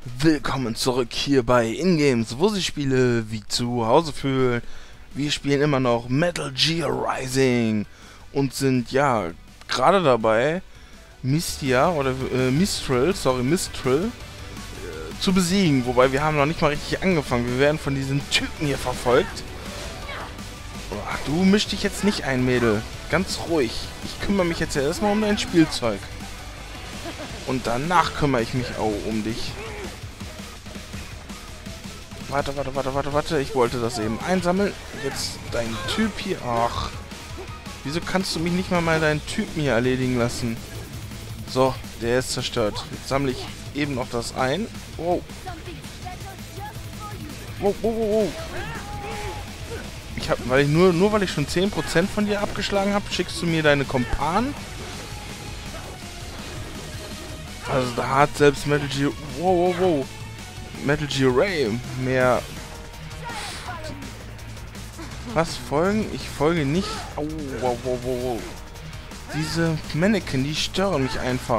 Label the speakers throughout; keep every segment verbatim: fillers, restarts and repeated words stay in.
Speaker 1: Willkommen zurück hier bei InGames, wo sich Spiele wie zu Hause fühlen. Wir spielen immer noch Metal Gear Rising und sind ja gerade dabei, Mystia oder äh, Mistral, sorry Mistral, äh, zu besiegen. Wobei wir haben noch nicht mal richtig angefangen. Wir werden von diesen Typen hier verfolgt. Ach, du misch dich jetzt nicht ein, Mädel. Ganz ruhig. Ich kümmere mich jetzt erstmal um dein Spielzeug. Und danach kümmere ich mich auch um dich. Warte, warte, warte, warte, warte. Ich wollte das eben einsammeln. Jetzt dein Typ hier. Ach. Wieso kannst du mich nicht mal mal deinen Typen hier erledigen lassen? So, der ist zerstört. Jetzt sammle ich eben noch das ein. Wow. Wow, wow, wow, wow. Ich hab, weil ich nur, nur weil ich schon zehn Prozent von dir abgeschlagen habe, schickst du mir deine Kumpanen? Also da hat selbst Metal Gear... Wow, wow, wow. Metal Gear Ray mehr... Was, folgen? Ich folge nicht. Oh, wow, wow, wow, wow. Diese Mannequin, die stören mich einfach.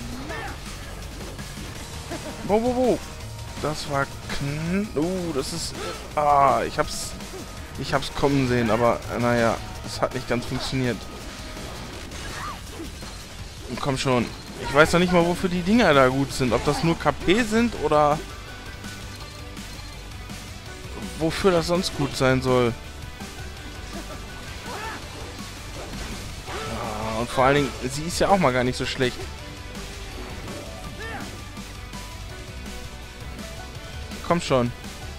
Speaker 1: Wow, wow, wow. Das war kn... Oh, das ist... Ah, ich hab's... Ich hab's kommen sehen, aber naja, es hat nicht ganz funktioniert. Und komm schon. Ich weiß noch nicht mal, wofür die Dinger da gut sind. Ob das nur K P sind oder... wofür das sonst gut sein soll. Ja, und vor allen Dingen, sie ist ja auch mal gar nicht so schlecht. Komm schon.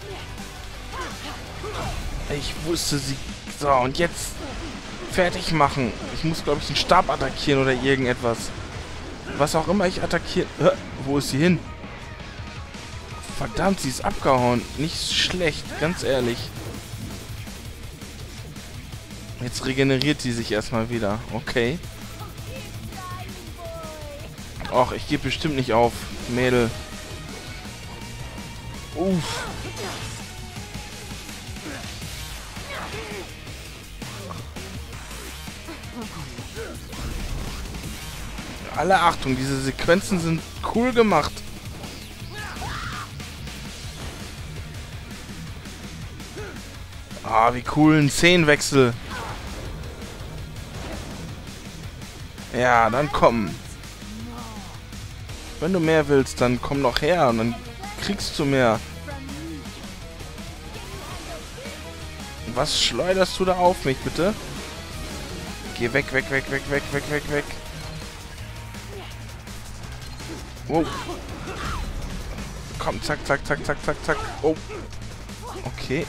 Speaker 1: Ich wusste sie... So, und jetzt fertig machen. Ich muss, glaube ich, den Stab attackieren oder irgendetwas. Was auch immer ich attackiere... Hä? Wo ist sie hin? Verdammt, sie ist abgehauen. Nicht schlecht, ganz ehrlich. Jetzt regeneriert sie sich erstmal wieder. Okay. Och, ich gebe bestimmt nicht auf, Mädel. Uff. Alle Achtung, diese Sequenzen sind cool gemacht. Ah, wie cool, ein Szenenwechsel. Ja, dann komm. Wenn du mehr willst, dann komm noch her und dann kriegst du mehr. Was schleuderst du da auf mich, bitte? Geh weg, weg, weg, weg, weg, weg, weg, weg. Wow. Komm, zack, zack, zack, zack, zack, zack. Oh. Okay.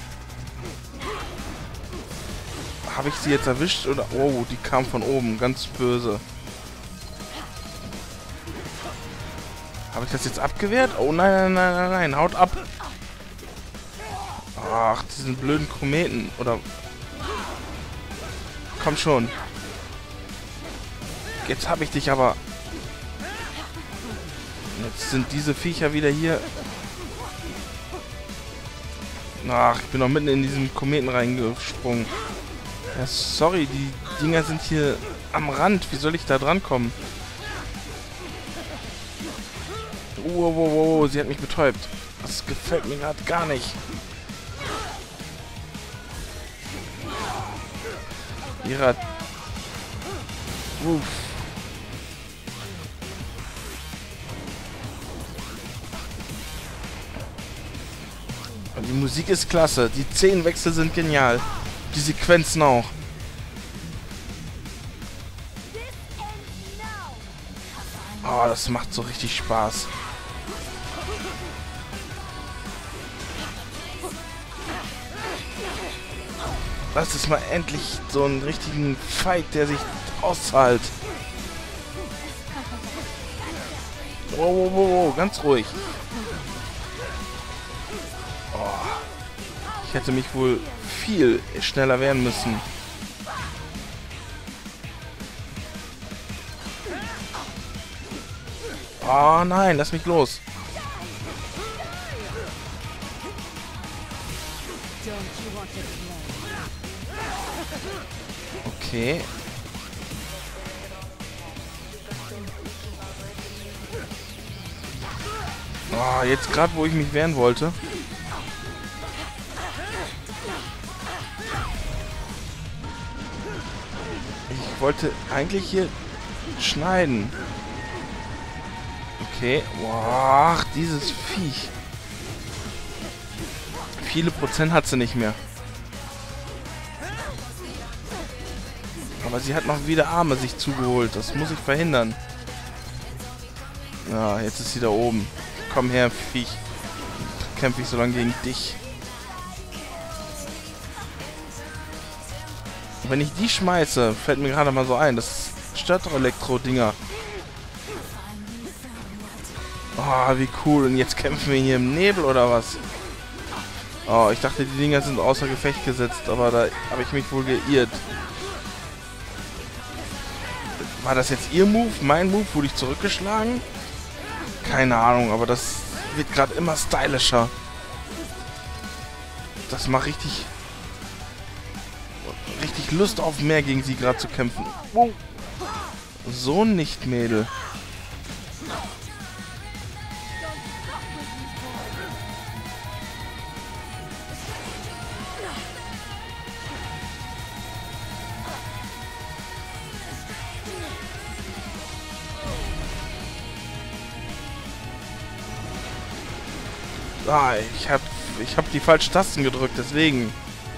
Speaker 1: Habe ich sie jetzt erwischt oder... Oh, die kam von oben. Ganz böse. Habe ich das jetzt abgewehrt? Oh nein, nein, nein, nein, nein. Haut ab. Ach, diesen blöden Kometen. Oder... Komm schon. Jetzt habe ich dich aber... Jetzt sind diese Viecher wieder hier. Ach, ich bin noch mitten in diesen Kometen reingesprungen. Ja, sorry, die Dinger sind hier am Rand. Wie soll ich da dran kommen? Oh, wow, wow, wow, sie hat mich betäubt. Das gefällt mir gerade gar nicht. Ihrer... Uff. Die Musik ist klasse. Die Szenenwechsel sind genial. Die Sequenzen auch. Oh, das macht so richtig Spaß. Das ist mal endlich so einen richtigen Fight, der sich auszahlt. Wow, wow, wow, wow, ganz ruhig. Ich hätte mich wohl viel schneller wehren müssen. Oh nein, lass mich los. Okay. Oh, jetzt gerade, wo ich mich wehren wollte. Ich wollte eigentlich hier schneiden. Okay. Boah, ach, dieses Viech. Viele Prozent hat sie nicht mehr. Aber sie hat noch wieder Arme sich zugeholt. Das muss ich verhindern. Ja, jetzt ist sie da oben. Komm her, Viech. Kämpfe ich so lange gegen dich. Und wenn ich die schmeiße, fällt mir gerade mal so ein. Das stört doch Elektro-Dinger. Oh, wie cool. Und jetzt kämpfen wir hier im Nebel, oder was? Oh, ich dachte, die Dinger sind außer Gefecht gesetzt. Aber da habe ich mich wohl geirrt. War das jetzt ihr Move? Mein Move? Wurde ich zurückgeschlagen? Keine Ahnung, aber das wird gerade immer stylischer. Das macht richtig... richtig Lust auf mehr gegen sie gerade zu kämpfen. Wow. So nicht, Mädel. Ah, ich hab, ich hab die falschen Tasten gedrückt, deswegen.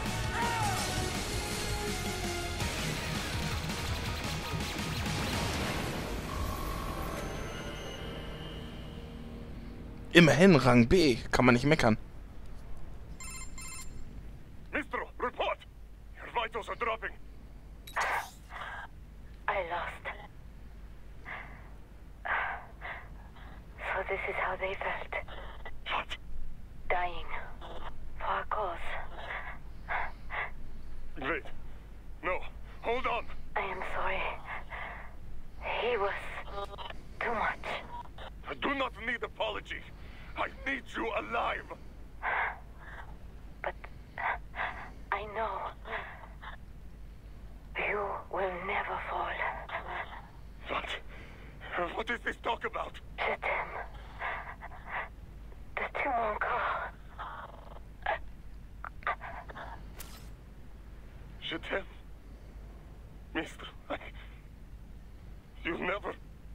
Speaker 1: Immerhin Rang B, kann man nicht meckern.
Speaker 2: Mister, report! Your vitals are dropping.
Speaker 3: I lost. So this is how they felt.
Speaker 2: What?
Speaker 3: Dying. For a cause.
Speaker 2: Wait. No. Hold on.
Speaker 3: I am sorry. He was too much.
Speaker 2: I do not need apology. I need you alive.
Speaker 3: But I know you will never fall.
Speaker 2: What? What is this talk about?
Speaker 3: Chetem. The two encore.
Speaker 2: Chetem? Mister, I... You never...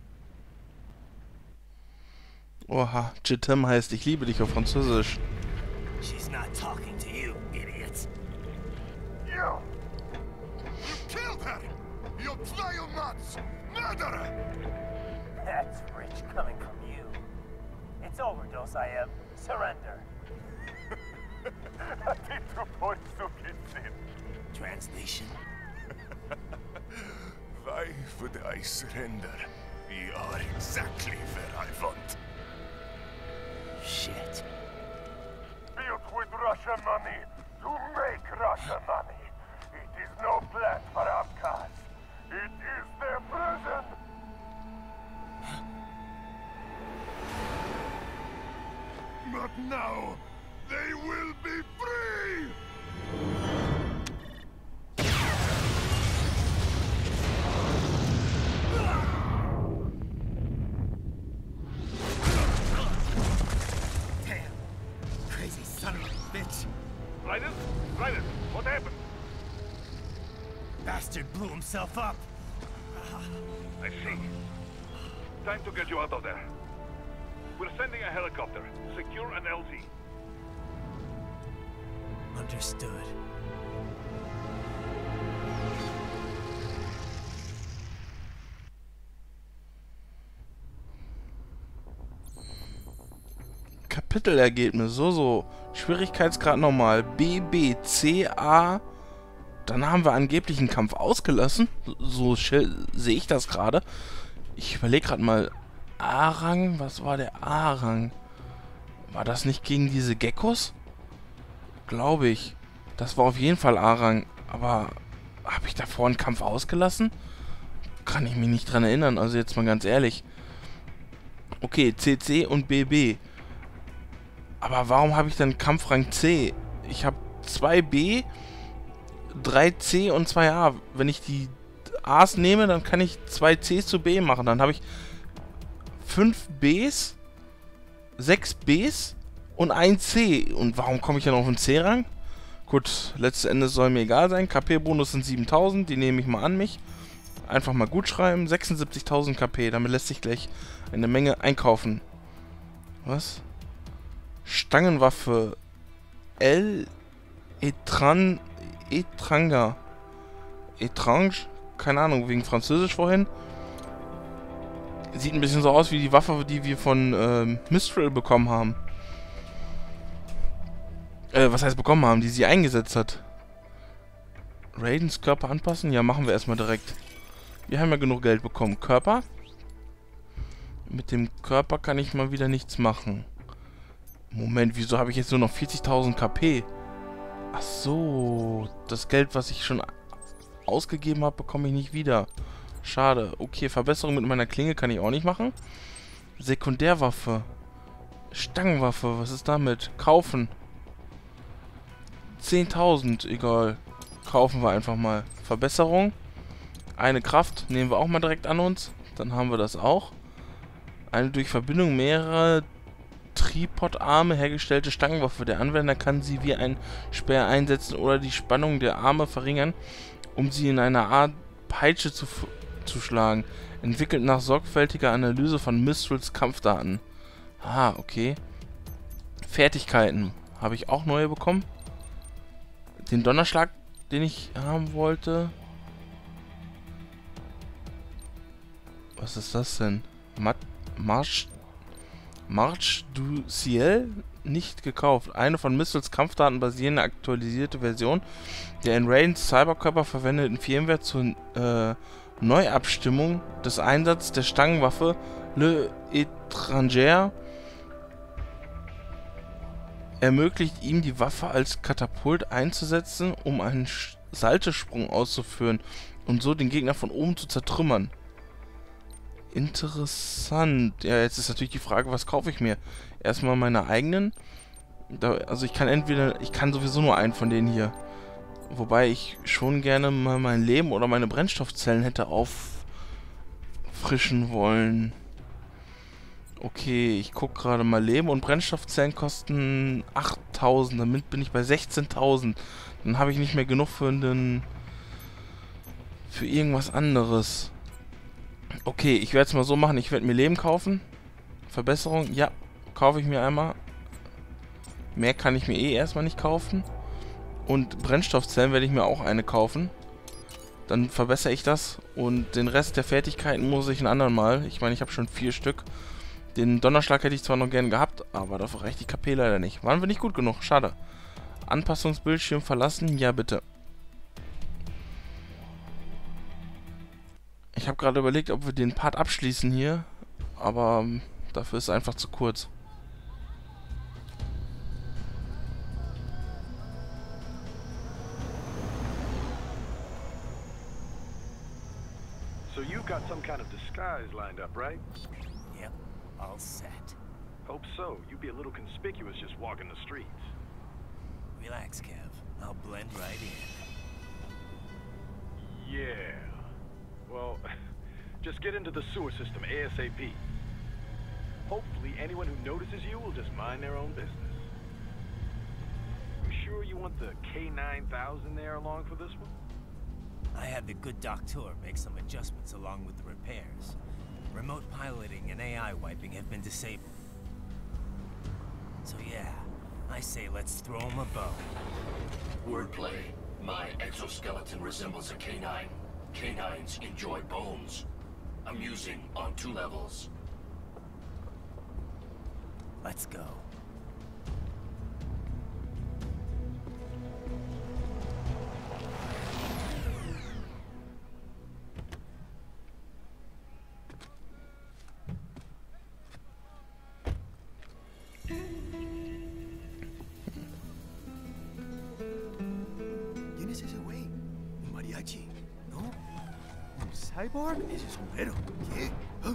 Speaker 1: Oha, Chetem heißt ich liebe dich auf Französisch.
Speaker 4: She's not talking to you, idiots.
Speaker 2: You! You killed her! You Pneumots! Murderer!
Speaker 4: That's rich coming from you. It's overdose, I am. Surrender. Translation?
Speaker 2: Why would I surrender? We are exactly where I want.
Speaker 4: Shit.
Speaker 2: Built with Russian money to make Russian money. It is no plan for Abkhaz. It is their prison. But now, they will be free!
Speaker 4: Damn. Crazy son of a bitch.
Speaker 2: Raiden? Raiden, what happened?
Speaker 4: Bastard blew himself up.
Speaker 2: I see. Time to get you out of there. We're sending a helicopter. Secure an L Z.
Speaker 4: Understood.
Speaker 1: Kapitelergebnis, so, so. Schwierigkeitsgrad normal. B, B, C, A. Dann haben wir angeblich einen Kampf ausgelassen. So, so sehe ich das gerade. Ich überlege gerade mal. A-Rang? Was war der A-Rang? War das nicht gegen diese Geckos? Glaube ich. Das war auf jeden Fall A-Rang. Aber habe ich davor einen Kampf ausgelassen? Kann ich mich nicht dran erinnern. Also jetzt mal ganz ehrlich. Okay, C C und B B. Aber warum habe ich dann Kampfrang C? Ich habe zwei B, drei C und zwei A. Wenn ich die A's nehme, dann kann ich zwei Cs zu B machen. Dann habe ich fünf Bs sechs Bs und ein C. Und warum komme ich dann auf den C-Rang? Gut, letzten Endes soll mir egal sein. K P-Bonus sind siebentausend, die nehme ich mal an mich. Einfach mal gut schreiben. sechsundsiebzigtausend K P, damit lässt sich gleich eine Menge einkaufen. Was? Stangenwaffe. L. Etran... Etranger. Etrange? Keine Ahnung, wegen Französisch vorhin. Sieht ein bisschen so aus wie die Waffe, die wir von ähm, Mistral bekommen haben. Äh, was heißt bekommen haben? Die sie eingesetzt hat. Raidens Körper anpassen? Ja, machen wir erstmal direkt. Wir haben ja genug Geld bekommen. Körper? Mit dem Körper kann ich mal wieder nichts machen. Moment, wieso habe ich jetzt nur noch vierzigtausend K P? Ach so, das Geld, was ich schon ausgegeben habe, bekomme ich nicht wieder. Schade. Okay, Verbesserung mit meiner Klinge kann ich auch nicht machen. Sekundärwaffe. Stangenwaffe, was ist damit? Kaufen. zehntausend, egal. Kaufen wir einfach mal. Verbesserung. Eine Kraft nehmen wir auch mal direkt an uns. Dann haben wir das auch. Eine durch Verbindung mehrerer Tripodarme hergestellte Stangenwaffe. Der Anwender kann sie wie ein Speer einsetzen oder die Spannung der Arme verringern, um sie in einer Art Peitsche zu, zu schlagen. Entwickelt nach sorgfältiger Analyse von Mistrals Kampfdaten. Ah, okay. Fertigkeiten. Habe ich auch neue bekommen? Den Donnerschlag, den ich haben wollte. Was ist das denn? Mat Marsch... Marche du Ciel? Nicht gekauft. Eine von Mistrals Kampfdaten basierende aktualisierte Version der in Raidens Cyberkörper verwendeten Firmware zur äh, Neuabstimmung des Einsatzes der Stangenwaffe Le Étranger ermöglicht ihm, die Waffe als Katapult einzusetzen, um einen Saltesprung auszuführen und so den Gegner von oben zu zertrümmern. Interessant. Ja, jetzt ist natürlich die Frage, was kaufe ich mir? Erstmal meine eigenen. Da, also ich kann entweder, ich kann sowieso nur einen von denen hier. Wobei ich schon gerne mal mein Leben oder meine Brennstoffzellen hätte auffrischen wollen. Okay, ich gucke gerade mal. Leben und Brennstoffzellen kosten achttausend. Damit bin ich bei sechzehntausend. Dann habe ich nicht mehr genug für den, für irgendwas anderes. Okay, ich werde es mal so machen. Ich werde mir Leben kaufen. Verbesserung, ja, kaufe ich mir einmal. Mehr kann ich mir eh erstmal nicht kaufen. Und Brennstoffzellen werde ich mir auch eine kaufen. Dann verbessere ich das. Und den Rest der Fertigkeiten muss ich ein anderen Mal. Ich meine, ich habe schon vier Stück. Den Donnerschlag hätte ich zwar noch gern gehabt, aber dafür reicht die K P leider nicht. Waren wir nicht gut genug, schade. Anpassungsbildschirm verlassen, ja bitte. Ich habe gerade überlegt, ob wir den Part abschließen hier. Aber ähm, dafür ist es einfach zu kurz.
Speaker 5: So you've got some kind of disguise lined up, right?
Speaker 4: Yep, all set.
Speaker 5: Hope so. You'd be a little conspicuous just walking the streets.
Speaker 4: Relax, Kev. I'll blend right in.
Speaker 5: Yeah. Well, just get into the sewer system ASAP. Hopefully anyone who notices you will just mind their own business. You sure you want the K nine thousand there along for this one?
Speaker 4: I had the good doctor make some adjustments along with the repairs. Remote piloting and A I wiping have been disabled. So yeah, I say let's throw him a bone.
Speaker 6: Wordplay. My exoskeleton resembles a canine. Canines enjoy bones. Amusing on two levels.
Speaker 4: Let's go.
Speaker 7: ¿Quién es ese güey? ¿Un mariachi? ¿No? ¿Un cyborg? Ese sombrero. ¿Qué? ¿Ah?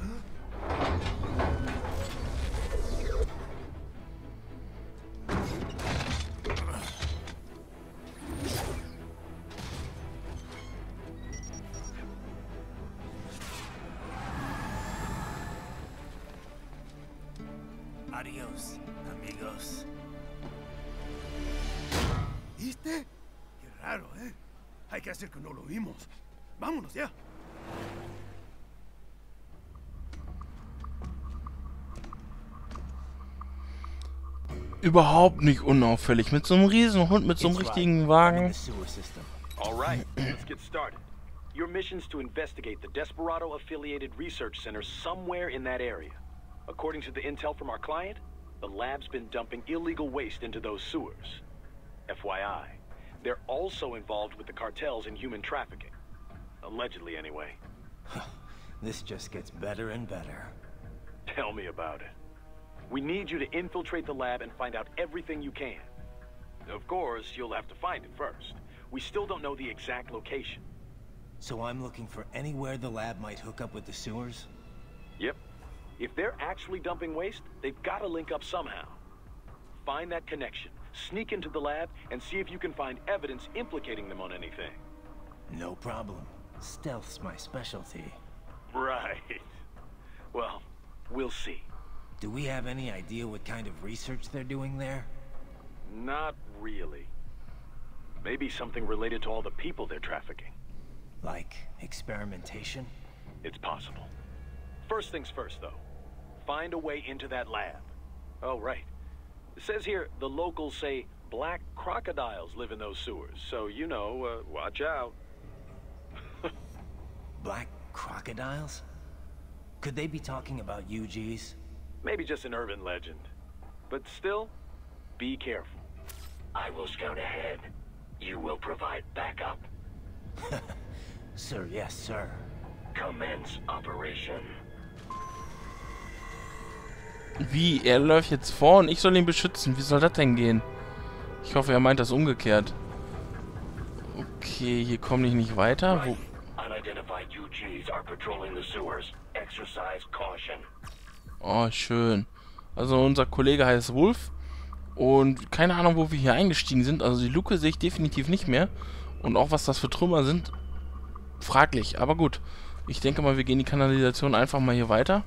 Speaker 4: Adios, amigos.
Speaker 7: ¿Viste? Qué raro, ¿eh? Hay que hacer que no lo vimos. Vámonos ya.
Speaker 1: Überhaupt nicht unauffällig. Mit so einem Riesenhund, mit so einem richtigen Wagen.
Speaker 5: All right, let's get started. Your mission's to investigate the Desperado-affiliated research center somewhere in that area. According to the intel from our client, the lab's been dumping illegal waste into those sewers. F Y I, they're also involved with the cartels in human trafficking. Allegedly, anyway.
Speaker 4: This just gets better and better.
Speaker 5: Tell me about it. We need you to infiltrate the lab and find out everything you can. Of course, you'll have to find it first. We still don't know the exact location.
Speaker 4: So I'm looking for anywhere the lab might hook up with the sewers?
Speaker 5: Yep. If they're actually dumping waste, they've got to link up somehow. Find that connection, sneak into the lab, and see if you can find evidence implicating them on anything.
Speaker 4: No problem. Stealth's my specialty.
Speaker 5: Right. Well, we'll see.
Speaker 4: Do we have any idea what kind of research they're doing there?
Speaker 5: Not really. Maybe something related to all the people they're trafficking.
Speaker 4: Like experimentation?
Speaker 5: It's possible. First things first, though. Find a way into that lab. Oh, right. It says here the locals say black crocodiles live in those sewers, so, you know, uh, watch out.
Speaker 4: Black crocodiles? Could they be talking about U Gs?
Speaker 5: Maybe just an urban legend. But still, be careful.
Speaker 6: I will scout ahead. You will provide backup.
Speaker 4: Sir, yes, sir.
Speaker 6: Commence operation.
Speaker 1: Wie? Er läuft jetzt vor und ich soll ihn beschützen. Wie soll das denn gehen? Ich hoffe, er meint das umgekehrt. Okay, hier komme ich nicht weiter. Wo?
Speaker 6: Unidentified U Gs are patrolling the sewers. Exercise caution.
Speaker 1: Oh, schön. Also unser Kollege heißt Wolf. Und keine Ahnung, wo wir hier eingestiegen sind. Also die Luke sehe ich definitiv nicht mehr. Und auch was das für Trümmer sind, fraglich. Aber gut. Ich denke mal, wir gehen die Kanalisation einfach mal hier weiter.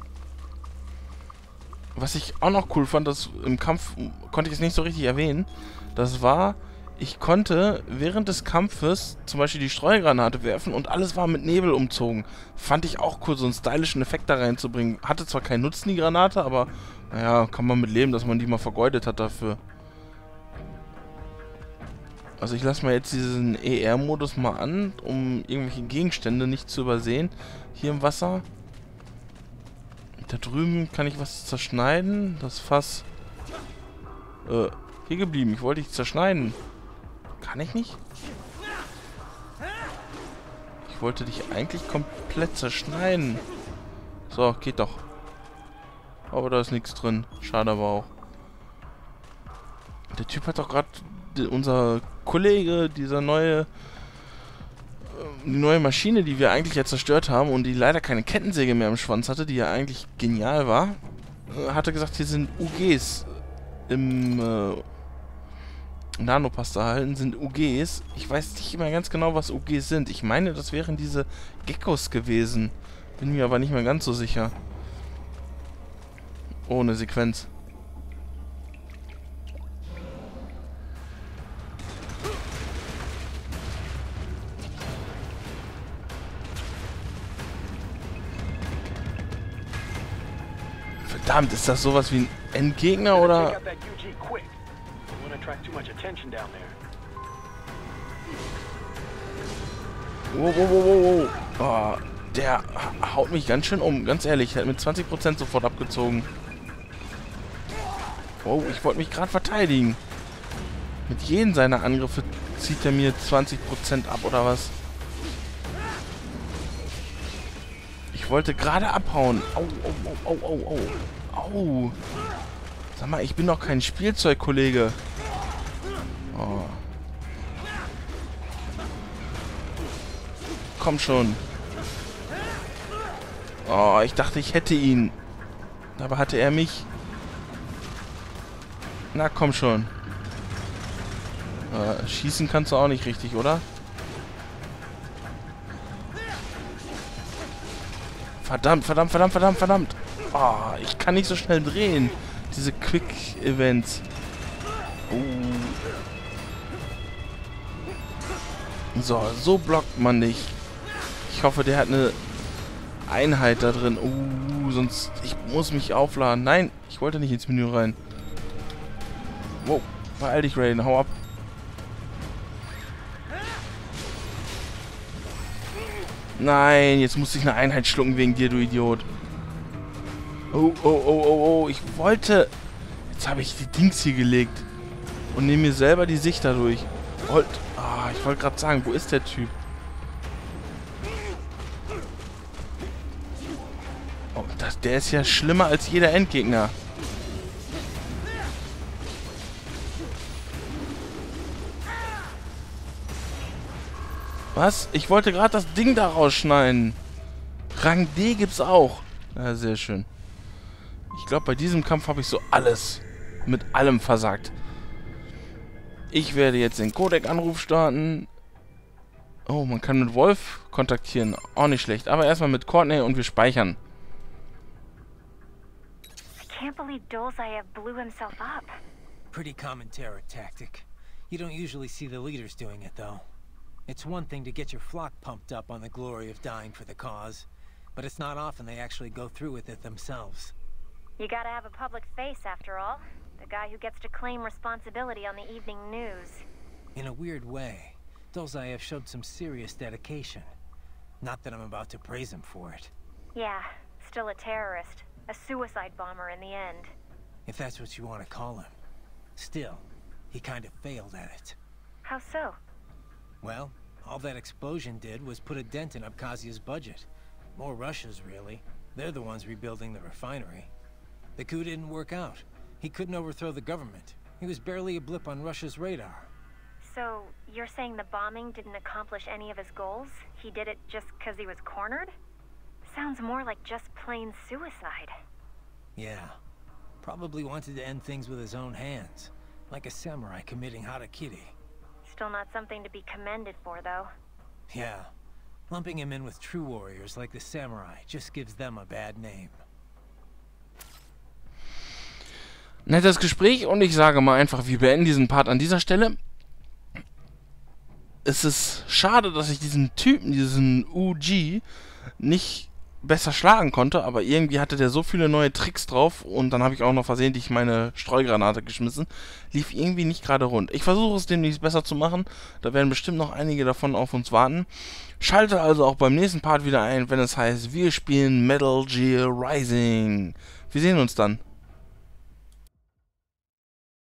Speaker 1: Was ich auch noch cool fand, das im Kampf konnte ich es nicht so richtig erwähnen. Das war, ich konnte während des Kampfes zum Beispiel die Streugranate werfen und alles war mit Nebel umzogen. Fand ich auch cool, so einen stylischen Effekt da reinzubringen. Hatte zwar keinen Nutzen, die Granate, aber naja, kann man mit leben, dass man die mal vergeudet hat dafür. Also ich lasse mal jetzt diesen E R-Modus mal an, um irgendwelche Gegenstände nicht zu übersehen. Hier im Wasser. Da drüben kann ich was zerschneiden. Das Fass. Äh, hier geblieben. Ich wollte dich zerschneiden. Kann ich nicht? Ich wollte dich eigentlich komplett zerschneiden. So, geht doch. Aber da ist nichts drin. Schade aber auch. Der Typ hat doch gerade... Unser Kollege, dieser neue... Die neue Maschine, die wir eigentlich ja zerstört haben und die leider keine Kettensäge mehr im Schwanz hatte, die ja eigentlich genial war, hatte gesagt, hier sind U Gs im äh, Nanopasta erhalten, sind U Gs. Ich weiß nicht mehr ganz genau, was U Gs sind. Ich meine, das wären diese Geckos gewesen. Bin mir aber nicht mehr ganz so sicher. Ohne Sequenz. Verdammt, ist das sowas wie ein Endgegner oder? Wow, wow, wow, wow. Oh, der haut mich ganz schön um, ganz ehrlich. Der hat mit zwanzig Prozent sofort abgezogen. Oh, ich wollte mich gerade verteidigen. Mit jedem seiner Angriffe zieht er mir zwanzig Prozent ab, oder was? Ich wollte gerade abhauen. Au, au, au, au, au, au. Sag mal, ich bin doch kein Spielzeug, Kollege. Oh. Komm schon. Oh, ich dachte, ich hätte ihn. Aber hatte er mich. Na, komm schon. Äh, schießen kannst du auch nicht richtig, oder? Verdammt, verdammt, verdammt, verdammt, verdammt. Oh, ich kann nicht so schnell drehen. Diese Quick-Events. Oh. So, so blockt man nicht. Ich hoffe, der hat eine Einheit da drin. Uh, sonst... Ich muss mich aufladen. Nein, ich wollte nicht ins Menü rein. Wow, beeil dich, Raiden. Hau ab. Nein, jetzt musste ich eine Einheit schlucken wegen dir, du Idiot. Oh, oh, oh, oh, oh. Ich wollte... Jetzt habe ich die Dings hier gelegt. Und nehme mir selber die Sicht dadurch. Wollt... Ah, ich wollte gerade sagen, wo ist der Typ? Oh, das, der ist ja schlimmer als jeder Endgegner. Was? Ich wollte gerade das Ding da rausschneiden. Rang D gibt's auch. Ja, sehr schön. Ich glaube, bei diesem Kampf habe ich so alles mit allem versagt. Ich werde jetzt den Codec-Anruf starten. Oh, man kann mit Wolf kontaktieren. Auch nicht schlecht. Aber erstmal mit Courtney und wir speichern.
Speaker 3: I can't believe Dolzaev blew himself up.
Speaker 4: Pretty common terror tactic. You don't usually see the leaders doing it, though. It's one thing to get your flock pumped up on the glory of dying for the cause, but it's not often they actually go through with it themselves.
Speaker 3: You gotta have a public face, after all. The guy who gets to claim responsibility on the evening news.
Speaker 4: In a weird way, Dolzaev showed some serious dedication. Not that I'm about to praise him for it.
Speaker 3: Yeah, still a terrorist. A suicide bomber in the end.
Speaker 4: If that's what you want to call him. Still, he kind of failed at it.
Speaker 3: How so?
Speaker 4: Well, all that explosion did was put a dent in Abkhazia's budget. More Russia's, really. They're the ones rebuilding the refinery. The coup didn't work out. He couldn't overthrow the government. He was barely a blip on Russia's radar.
Speaker 3: So, you're saying the bombing didn't accomplish any of his goals? He did it just because he was cornered? Sounds more like just plain suicide.
Speaker 4: Yeah. Probably wanted to end things with his own hands. Like a samurai committing harakiri.
Speaker 3: Still not something to be commended for, though.
Speaker 4: Yeah. Lumping him in with true warriors like the samurai just gives them a bad name.
Speaker 1: Nettes Gespräch und ich sage mal einfach, wir beenden diesen Part an dieser Stelle. Es ist schade, dass ich diesen Typen, diesen U G, nicht besser schlagen konnte, aber irgendwie hatte der so viele neue Tricks drauf und dann habe ich auch noch versehentlich meine Streugranate geschmissen. Lief irgendwie nicht gerade rund. Ich versuche es demnächst besser zu machen, da werden bestimmt noch einige davon auf uns warten. Schalte also auch beim nächsten Part wieder ein, wenn es heißt, wir spielen Metal Gear Rising. Wir sehen uns dann.